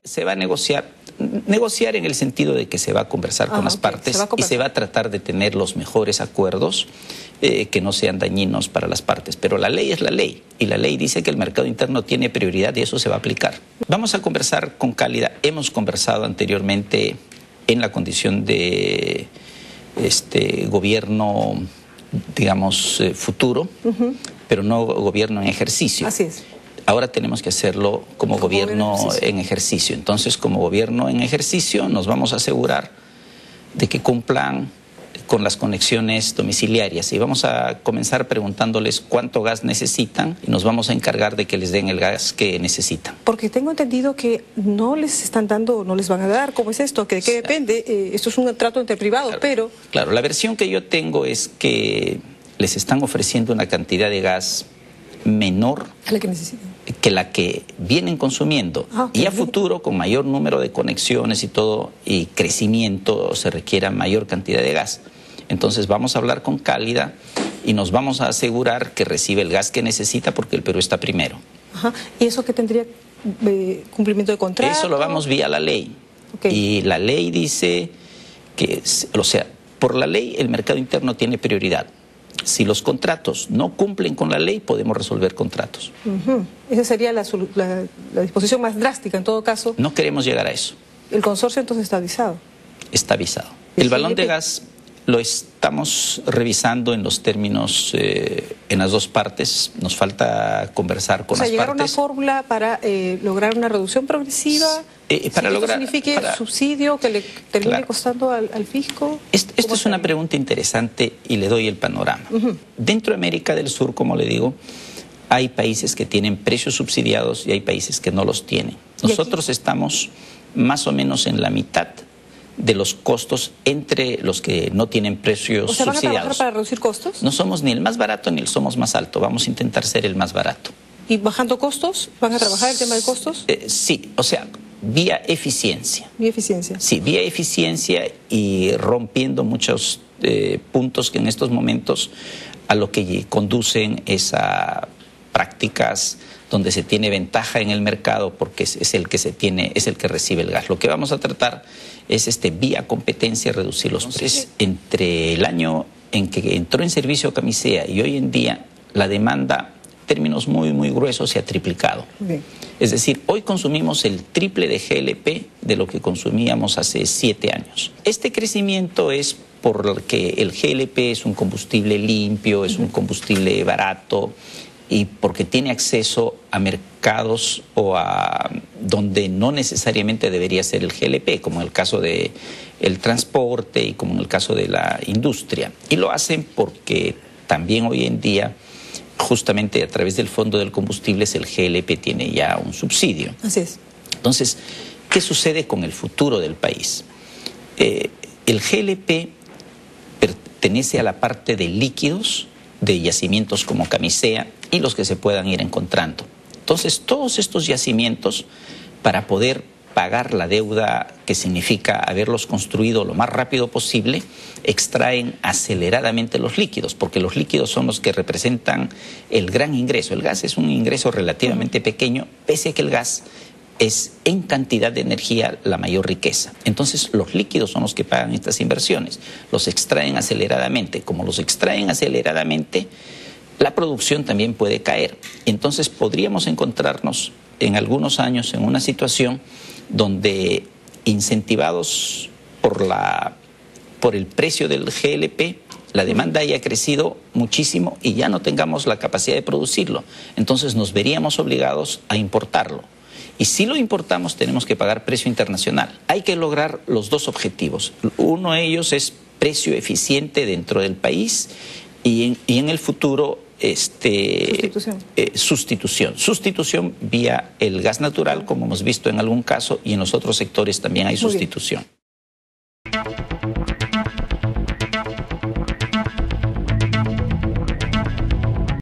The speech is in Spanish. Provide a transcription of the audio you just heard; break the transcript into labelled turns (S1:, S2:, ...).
S1: Se va a negociar en el sentido de que se va a conversar con las partes y se va a tratar de tener los mejores acuerdos que no sean dañinos para las partes. Pero la ley es la ley y la ley dice que el mercado interno tiene prioridad y eso se va a aplicar. Vamos a conversar con Cálida. Hemos conversado anteriormente en la condición de gobierno, digamos, futuro, pero no gobierno en ejercicio.
S2: Así es.
S1: Ahora tenemos que hacerlo como gobierno en ejercicio. Entonces, como gobierno en ejercicio, nos vamos a asegurar de que cumplan con las conexiones domiciliarias. Y vamos a comenzar preguntándoles cuánto gas necesitan y nos vamos a encargar de que les den el gas que necesitan.
S2: Porque tengo entendido que no les están dando, no les van a dar. ¿Cómo es esto? ¿De qué depende? Esto es un trato entre privados, pero...
S1: Claro, la versión que yo tengo es que les están ofreciendo una cantidad de gas menor
S2: a la que necesitan,
S1: que la que vienen consumiendo. Y a futuro, con mayor número de conexiones y todo, y crecimiento, se requiera mayor cantidad de gas. Entonces vamos a hablar con Cálida y nos vamos a asegurar que recibe el gas que necesita porque el Perú está primero.
S2: ¿Y eso qué tendría cumplimiento de contrato?
S1: Eso lo vamos vía la ley. Y la ley dice que, o sea, por la ley el mercado interno tiene prioridad. Si los contratos no cumplen con la ley, podemos resolver contratos.
S2: Esa sería la disposición más drástica en todo caso.
S1: No queremos llegar a eso.
S2: ¿El consorcio entonces está avisado?
S1: Está avisado. El balón de gas lo estamos revisando en los términos, en las dos partes. Nos falta conversar con las partes.
S2: ¿Llegar a una fórmula para lograr una reducción progresiva?
S1: Para lograr,
S2: ¿Signifique subsidio que le termine costando al fisco?
S1: Esto es una pregunta interesante y le doy el panorama. Dentro de América del Sur, como le digo, hay países que tienen precios subsidiados y hay países que no los tienen. Nosotros estamos más o menos en la mitad de los costos entre los que no tienen precios subsidiados.
S2: ¿Van a trabajar para reducir costos?
S1: No somos ni el más barato ni el somos más alto. Vamos a intentar ser el más barato.
S2: ¿Y bajando costos? ¿Van a trabajar el tema de costos?
S1: Sí, o sea, vía eficiencia.
S2: ¿Vía eficiencia?
S1: Sí, vía eficiencia y rompiendo muchos puntos que en estos momentos a lo que conducen es a prácticas donde se tiene ventaja en el mercado porque es el que recibe el gas. Lo que vamos a tratar es vía competencia reducir los precios. Entre el año en que entró en servicio Camisea y hoy en día la demanda, en términos muy, muy gruesos, se ha triplicado. Es decir, hoy consumimos el triple de GLP de lo que consumíamos hace 7 años. Este crecimiento es porque el GLP es un combustible limpio, es un combustible barato, y porque tiene acceso a mercados o a donde no necesariamente debería ser el GLP, como en el caso del transporte y como en el caso de la industria. Y lo hacen porque también hoy en día, justamente a través del Fondo del Combustible, el GLP tiene ya un subsidio.
S2: Así es.
S1: Entonces, ¿qué sucede con el futuro del país? El GLP pertenece a la parte de líquidos de yacimientos como Camisea y los que se puedan ir encontrando. Entonces, todos estos yacimientos, para poder pagar la deuda que significa haberlos construido lo más rápido posible, extraen aceleradamente los líquidos, porque los líquidos son los que representan el gran ingreso. El gas es un ingreso relativamente pequeño, pese a que el gas es en cantidad de energía la mayor riqueza. Entonces los líquidos son los que pagan estas inversiones, los extraen aceleradamente. Como los extraen aceleradamente, la producción también puede caer. Entonces podríamos encontrarnos en algunos años en una situación donde, incentivados por el precio del GLP, la demanda haya crecido muchísimo y ya no tengamos la capacidad de producirlo. Entonces nos veríamos obligados a importarlo. Y si lo importamos, tenemos que pagar precio internacional. Hay que lograr los dos objetivos. Uno de ellos es precio eficiente dentro del país y en el futuro sustitución vía el gas natural, como hemos visto en algún caso, y en los otros sectores también hay sustitución.